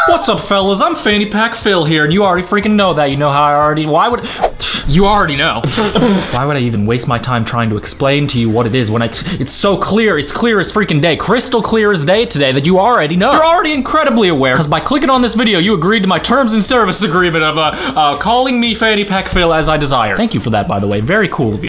What's up, fellas? I'm Fanny Pack Phil here, and you already freaking know that. You know how I already... Why would... You already know. Why would I even waste my time trying to explain to you what it is when it's so clear? It's clear as freaking day. Crystal clear as day today that you already know. You're already incredibly aware, because by clicking on this video, you agreed to my terms and service agreement of calling me Fanny Pack Phil as I desire. Thank you for that, by the way. Very cool of you.